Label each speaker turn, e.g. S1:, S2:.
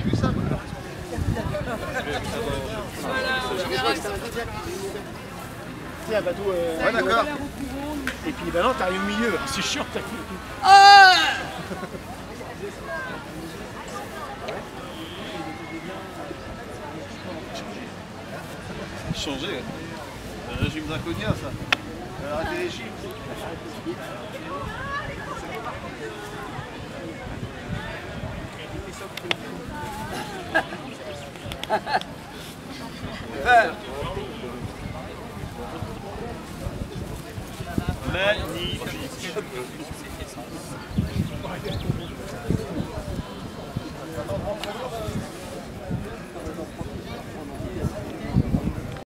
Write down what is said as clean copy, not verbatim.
S1: vu ça.
S2: C'est un bateau.
S1: Ouais, d'accord.
S2: Et puis bah non, t'arrives au milieu, c'est chiant.
S1: Changé, ouais. Le régime draconien, ça. Arrêtez les chiffres.
S3: Magnifique.